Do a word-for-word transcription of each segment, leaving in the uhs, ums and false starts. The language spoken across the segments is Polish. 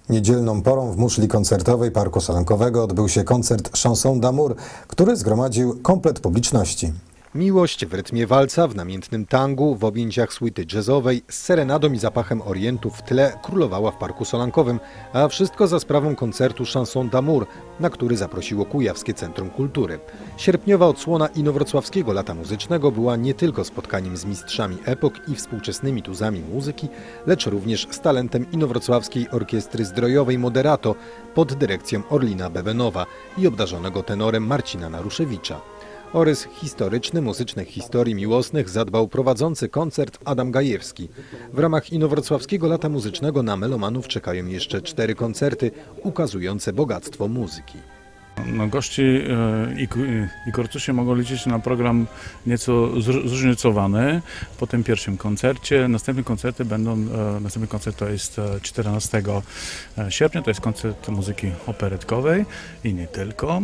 Niedzielną porą w muszli koncertowej Parku Solankowego odbył się koncert Chanson d'Amour, który zgromadził komplet publiczności. Miłość w rytmie walca, w namiętnym tangu, w objęciach suity jazzowej, z serenadą i zapachem orientu w tle królowała w Parku Solankowym, a wszystko za sprawą koncertu Chanson d'Amour, na który zaprosiło Kujawskie Centrum Kultury. Sierpniowa odsłona inowrocławskiego lata muzycznego była nie tylko spotkaniem z mistrzami epok i współczesnymi tuzami muzyki, lecz również z talentem inowrocławskiej orkiestry zdrojowej Moderato pod dyrekcją Orlina Bewenowa i obdarzonego tenorem Marcina Naruszewicza. O rys historyczny muzycznych historii miłosnych zadbał prowadzący koncert Adam Gajewski. W ramach inowrocławskiego lata muzycznego na melomanów czekają jeszcze cztery koncerty ukazujące bogactwo muzyki. No, gości i, i kortusie mogą liczyć na program nieco zróżnicowany po tym pierwszym koncercie. Następne koncerty będą, następny koncert to jest czternastego sierpnia, to jest koncert muzyki operetkowej i nie tylko.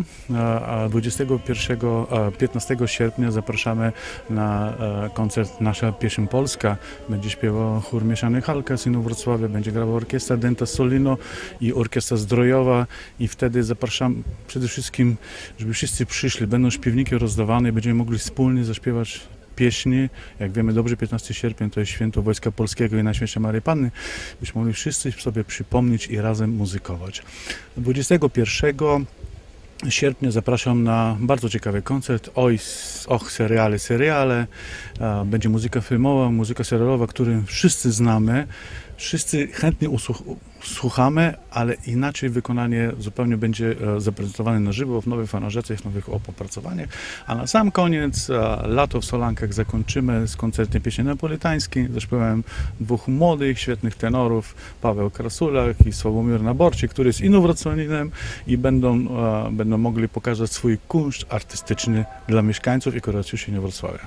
A dwudziestego pierwszego, piętnastego sierpnia zapraszamy na koncert Nasza Pieśń Polska. Będzie śpiewał chór mieszany Halka z Inowrocławia, będzie grała orkiestra Denta Solino i orkiestra zdrojowa i wtedy zapraszam przede wszystkim, żeby wszyscy przyszli, będą śpiewniki rozdawane i będziemy mogli wspólnie zaśpiewać pieśni. Jak wiemy dobrze, piętnastego sierpnia to jest święto Wojska Polskiego i Najświętszej Maryi Panny. Byśmy mogli wszyscy sobie przypomnieć i razem muzykować. dwudziestego pierwszego sierpnia zapraszam na bardzo ciekawy koncert Oj, och, seriale, seriale. Będzie muzyka filmowa, muzyka serialowa, którą wszyscy znamy. Wszyscy chętnie usłuchamy, ale inaczej wykonanie zupełnie będzie zaprezentowane na żywo, w nowych aranżacjach, w nowych opracowaniach. A na sam koniec lato w Solankach zakończymy z koncertem pieśni napolitańskiej. Zaśpiewałem dwóch młodych, świetnych tenorów, Paweł Krasulak i Sławomir Naborczyk, który jest inowrocławinem i będą, będą mogli pokazać swój kunszt artystyczny dla mieszkańców i koreciuszy Inowrocławia.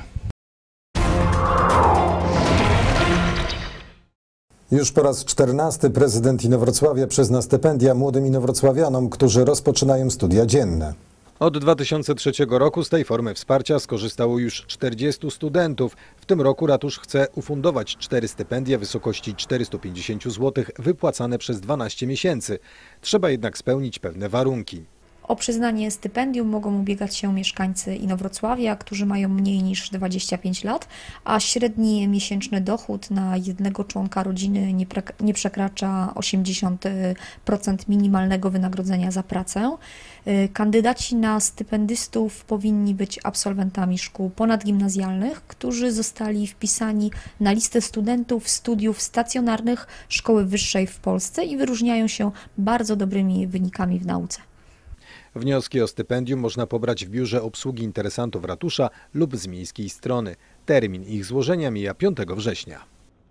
Już po raz czternasty prezydent Inowrocławia przyzna stypendia młodym inowrocławianom, którzy rozpoczynają studia dzienne. Od dwa tysiące trzeciego roku z tej formy wsparcia skorzystało już czterdziestu studentów. W tym roku ratusz chce ufundować cztery stypendia w wysokości czterystu pięćdziesięciu złotych wypłacane przez dwanaście miesięcy. Trzeba jednak spełnić pewne warunki. O przyznanie stypendium mogą ubiegać się mieszkańcy Inowrocławia, którzy mają mniej niż dwadzieścia pięć lat, a średni miesięczny dochód na jednego członka rodziny nie, nie przekracza osiemdziesiąt procent minimalnego wynagrodzenia za pracę. Kandydaci na stypendystów powinni być absolwentami szkół ponadgimnazjalnych, którzy zostali wpisani na listę studentów studiów stacjonarnych szkoły wyższej w Polsce i wyróżniają się bardzo dobrymi wynikami w nauce. Wnioski o stypendium można pobrać w Biurze Obsługi Interesantów Ratusza lub z miejskiej strony. Termin ich złożenia mija piątego września.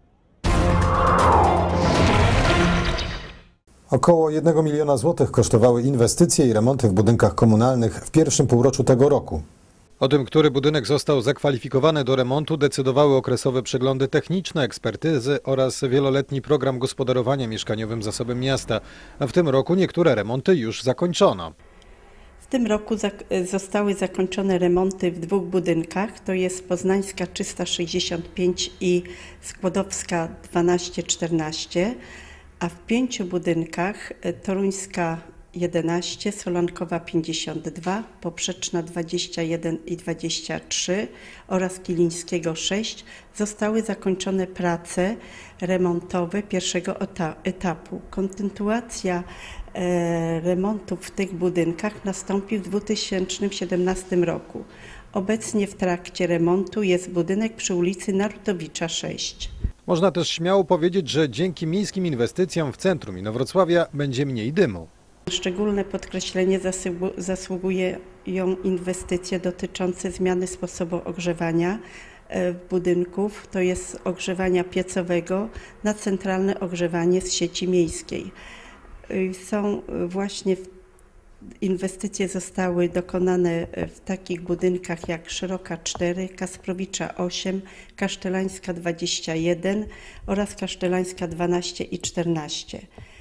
Około jednego miliona złotych kosztowały inwestycje i remonty w budynkach komunalnych w pierwszym półroczu tego roku. O tym, który budynek został zakwalifikowany do remontu, decydowały okresowe przeglądy techniczne, ekspertyzy oraz wieloletni program gospodarowania mieszkaniowym zasobem miasta. A w tym roku niektóre remonty już zakończono. W tym roku zostały zakończone remonty w dwóch budynkach, to jest Poznańska trzysta sześćdziesiąt pięć i Skłodowska dwanaście czternaście, a w pięciu budynkach Toruńska jedenaście, Solankowa pięćdziesiąt dwa, Poprzeczna dwadzieścia jeden i dwadzieścia trzy oraz Kilińskiego sześć zostały zakończone prace remontowe pierwszego etapu. Kontynuacja e, remontów w tych budynkach nastąpi w dwa tysiące siedemnastym roku. Obecnie w trakcie remontu jest budynek przy ulicy Narutowicza sześć. Można też śmiało powiedzieć, że dzięki miejskim inwestycjom w centrum Inowrocławia będzie mniej dymu. Szczególne podkreślenie zasługują inwestycje dotyczące zmiany sposobu ogrzewania budynków, to jest ogrzewania piecowego na centralne ogrzewanie z sieci miejskiej. Są właśnie inwestycje zostały dokonane w takich budynkach jak Szeroka cztery, Kasprowicza osiem, Kasztelańska dwadzieścia jeden oraz Kasztelańska dwanaście i czternaście.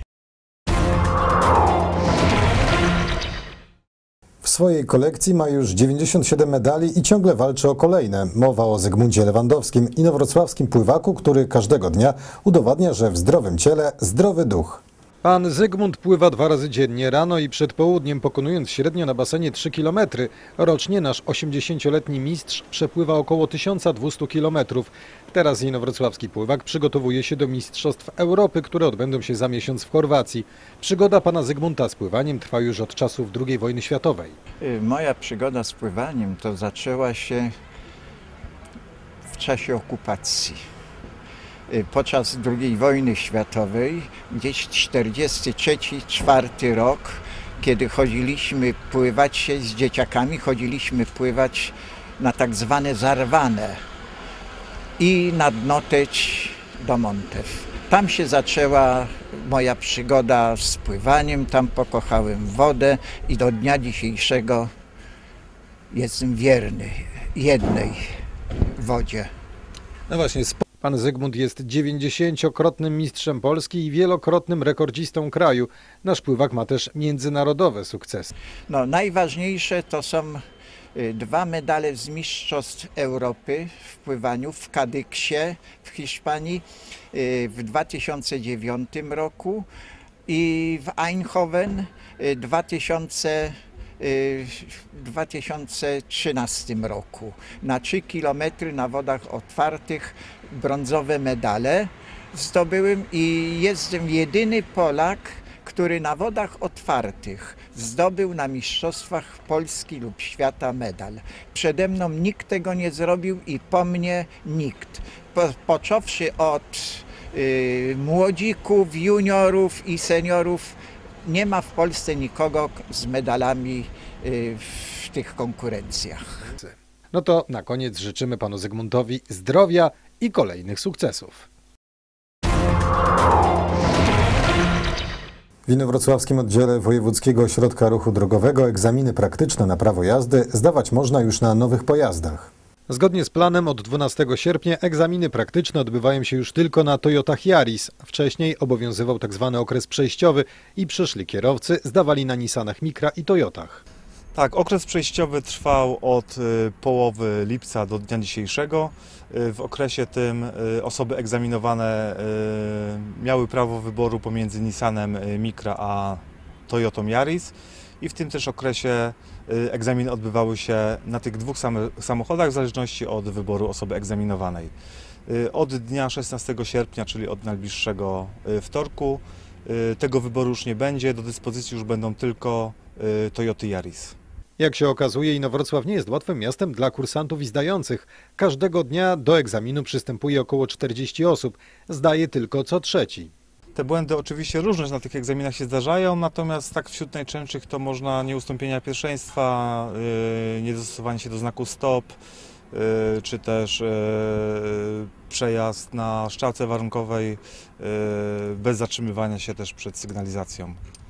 W swojej kolekcji ma już dziewięćdziesiąt siedem medali i ciągle walczy o kolejne. Mowa o Zygmuncie Lewandowskim, inowrocławskim pływaku, który każdego dnia udowadnia, że w zdrowym ciele zdrowy duch. Pan Zygmunt pływa dwa razy dziennie, rano i przed południem, pokonując średnio na basenie trzy kilometry. Rocznie nasz osiemdziesięcioletni mistrz przepływa około tysiąc dwieście kilometrów. Teraz inowrocławski pływak przygotowuje się do Mistrzostw Europy, które odbędą się za miesiąc w Chorwacji. Przygoda pana Zygmunta z pływaniem trwa już od czasów drugiej wojny światowej. Moja przygoda z pływaniem to zaczęła się w czasie okupacji. Podczas drugiej wojny światowej, gdzieś czterdziesty trzeci czwarty rok, kiedy chodziliśmy pływać się z dzieciakami, chodziliśmy pływać na tak zwane zarwane i nad Noteć do Montew. Tam się zaczęła moja przygoda z pływaniem, tam pokochałem wodę i do dnia dzisiejszego jestem wierny jednej wodzie. No właśnie, pan Zygmunt jest dziewięćdziesięciokrotnym mistrzem Polski i wielokrotnym rekordzistą kraju. Nasz pływak ma też międzynarodowe sukcesy. No, najważniejsze to są dwa medale z Mistrzostw Europy w pływaniu w Kadyksie w Hiszpanii w dwa tysiące dziewiątym roku i w Eindhoven w dwa tysiące trzynastym roku. Na trzy kilometry na wodach otwartych brązowe medale zdobyłem i jestem jedyny Polak, który na wodach otwartych zdobył na Mistrzostwach Polski lub Świata medal. Przede mną nikt tego nie zrobił i po mnie nikt. Po, począwszy od y, młodzików, juniorów i seniorów, nie ma w Polsce nikogo z medalami y, w tych konkurencjach. No to na koniec życzymy panu Zygmuntowi zdrowia i kolejnych sukcesów. W inowrocławskim oddziale Wojewódzkiego Ośrodka Ruchu Drogowego egzaminy praktyczne na prawo jazdy zdawać można już na nowych pojazdach. Zgodnie z planem od dwunastego sierpnia egzaminy praktyczne odbywają się już tylko na Toyotach Yaris. Wcześniej obowiązywał tzw. okres przejściowy i przyszli kierowcy zdawali na Nissanach Micra i Toyotach. Tak, okres przejściowy trwał od y, połowy lipca do dnia dzisiejszego. Y, w okresie tym y, osoby egzaminowane y, miały prawo wyboru pomiędzy Nissanem Micra a Toyotą Yaris i w tym też okresie y, egzaminy odbywały się na tych dwóch same, samochodach w zależności od wyboru osoby egzaminowanej. Y, od dnia szesnastego sierpnia, czyli od najbliższego y, wtorku, y, tego wyboru już nie będzie, do dyspozycji już będą tylko y, Toyoty Yaris. Jak się okazuje, Inowrocław nie jest łatwym miastem dla kursantów i zdających. Każdego dnia do egzaminu przystępuje około czterdziestu osób, zdaje tylko co trzeci. Te błędy oczywiście różne na tych egzaminach się zdarzają, natomiast tak wśród najczęstszych to można nieustąpienia pierwszeństwa, yy, niedostosowanie się do znaku stop, yy, czy też yy, przejazd na strzałce warunkowej yy, bez zatrzymywania się też przed sygnalizacją.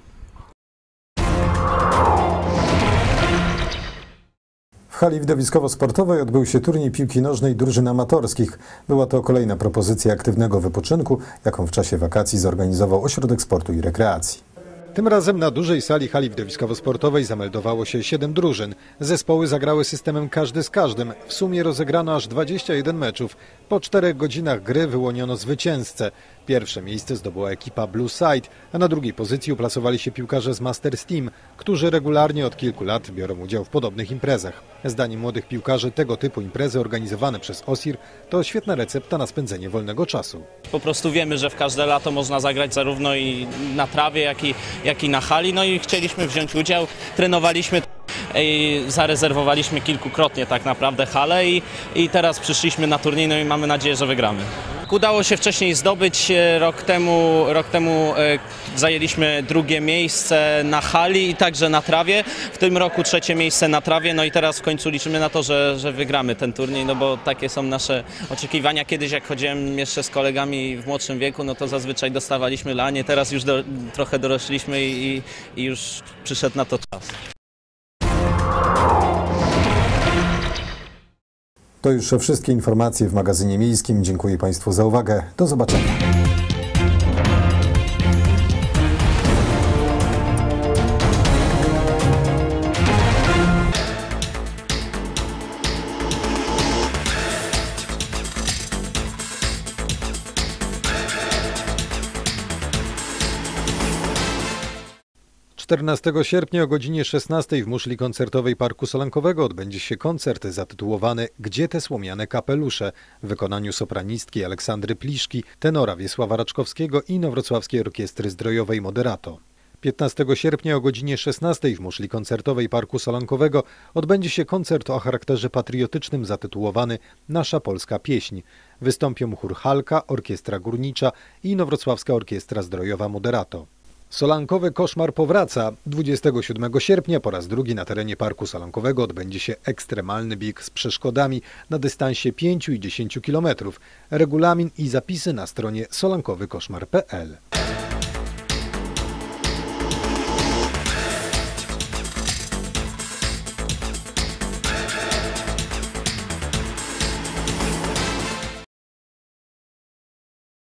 W hali widowiskowo-sportowej odbył się turniej piłki nożnej drużyn amatorskich. Była to kolejna propozycja aktywnego wypoczynku, jaką w czasie wakacji zorganizował Ośrodek Sportu i Rekreacji. Tym razem na dużej sali hali widowiskowo-sportowej zameldowało się siedem drużyn. Zespoły zagrały systemem każdy z każdym. W sumie rozegrano aż dwadzieścia jeden meczów. Po czterech godzinach gry wyłoniono zwycięzcę. Pierwsze miejsce zdobyła ekipa Blue Side, a na drugiej pozycji uplasowali się piłkarze z Masters Team, którzy regularnie od kilku lat biorą udział w podobnych imprezach. Zdaniem młodych piłkarzy tego typu imprezy organizowane przez O S I R to świetna recepta na spędzenie wolnego czasu. Po prostu wiemy, że w każde lato można zagrać zarówno i na trawie, jak i, jak i na hali. No i chcieliśmy wziąć udział, trenowaliśmy i zarezerwowaliśmy kilkukrotnie tak naprawdę halę i, i teraz przyszliśmy na turniej, no i mamy nadzieję, że wygramy. Udało się wcześniej zdobyć, rok temu, rok temu zajęliśmy drugie miejsce na hali i także na trawie. W tym roku trzecie miejsce na trawie, no i teraz w końcu liczymy na to, że, że wygramy ten turniej, no bo takie są nasze oczekiwania. Kiedyś jak chodziłem jeszcze z kolegami w młodszym wieku, no to zazwyczaj dostawaliśmy lanie, teraz już do, trochę dorośliśmy i, i już przyszedł na to czas. To już wszystkie informacje w magazynie miejskim. Dziękuję Państwu za uwagę. Do zobaczenia. czternastego sierpnia o godzinie szesnastej w muszli koncertowej Parku Solankowego odbędzie się koncert zatytułowany „Gdzie te słomiane kapelusze?” w wykonaniu sopranistki Aleksandry Pliszki, tenora Wiesława Raczkowskiego i Inowrocławskiej Orkiestry Zdrojowej Moderato. piętnastego sierpnia o godzinie szesnastej w muszli koncertowej Parku Solankowego odbędzie się koncert o charakterze patriotycznym zatytułowany „Nasza polska pieśń”. Wystąpią chór Halka, Orkiestra Górnicza i Inowrocławska Orkiestra Zdrojowa Moderato. Solankowy koszmar powraca. dwudziestego siódmego sierpnia po raz drugi na terenie Parku Solankowego odbędzie się ekstremalny bieg z przeszkodami na dystansie pięciu i dziesięciu kilometrów. Regulamin i zapisy na stronie solankowy koszmar kropka p l.